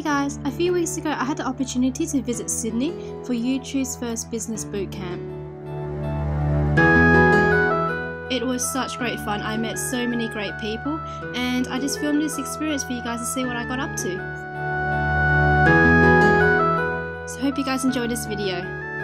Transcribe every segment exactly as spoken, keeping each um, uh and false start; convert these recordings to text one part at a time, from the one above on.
Hey guys, a few weeks ago I had the opportunity to visit Sydney for YouTube's first business bootcamp. It was such great fun. I met so many great people and I just filmed this experience for you guys to see what I got up to. So hope you guys enjoyed this video.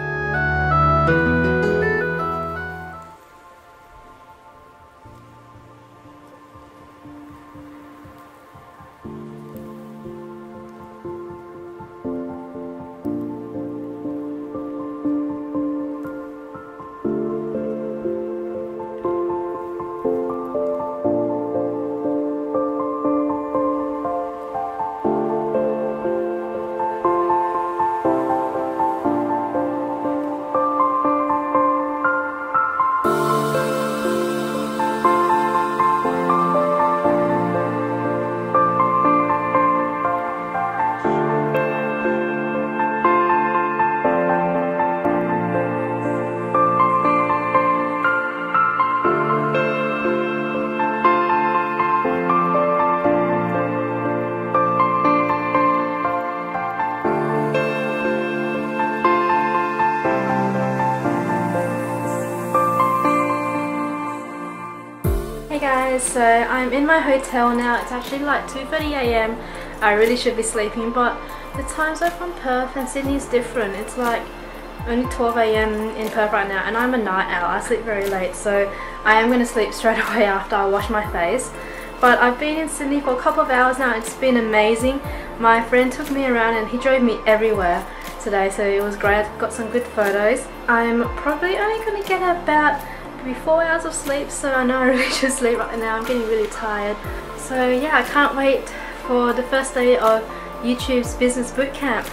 Hey guys, so I'm in my hotel now. It's actually like two thirty a m I really should be sleeping, but the time zone from Perth and Sydney is different. It's like only twelve a m in Perth right now, and I'm a night owl. I sleep very late, so I am going to sleep straight away after I wash my face. But I've been in Sydney for a couple of hours now. It's been amazing. My friend took me around and he drove me everywhere today, so it was great. I've got some good photos. I'm probably only going to get about maybe four hours of sleep, so I know I really should sleep right now. I'm getting really tired. So yeah, I can't wait for the first day of YouTube's business bootcamp.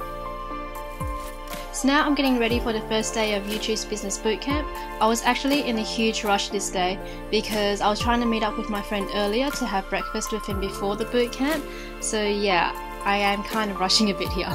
So now I'm getting ready for the first day of YouTube's business bootcamp. I was actually in a huge rush this day because I was trying to meet up with my friend earlier to have breakfast with him before the bootcamp. So yeah, I am kind of rushing a bit here.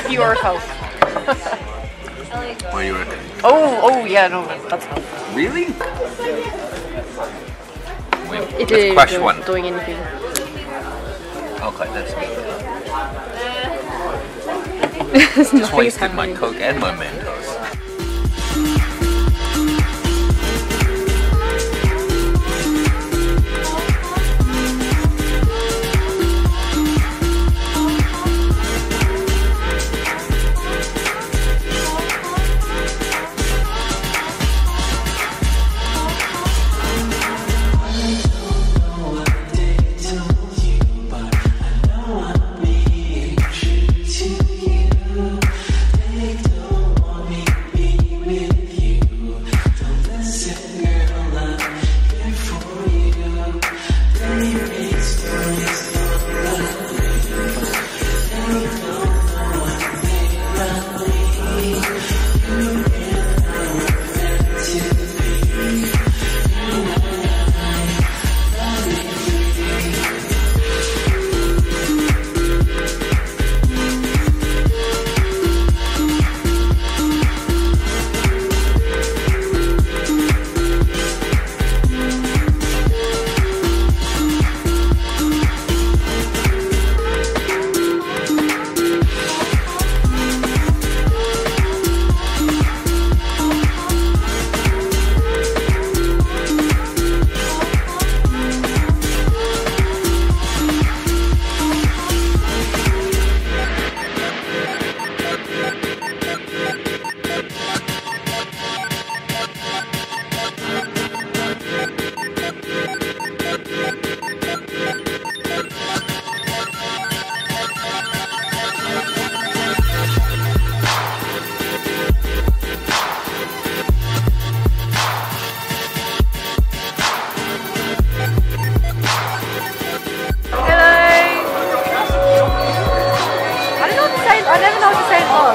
your house. What do you reckon? Oh, oh yeah, no, that's not. Really? It Let's crash is one. doing anything. Okay, that's Just Just wasted my Coke and my Mentos. I never know what to say in Oz.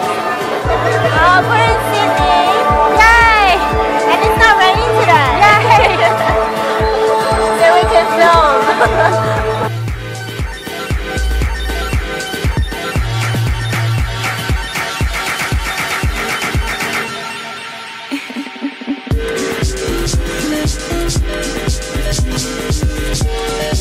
Oh, we're in Sydney. Yay! And it's not raining today. Yay! So we can film. We'll be right back.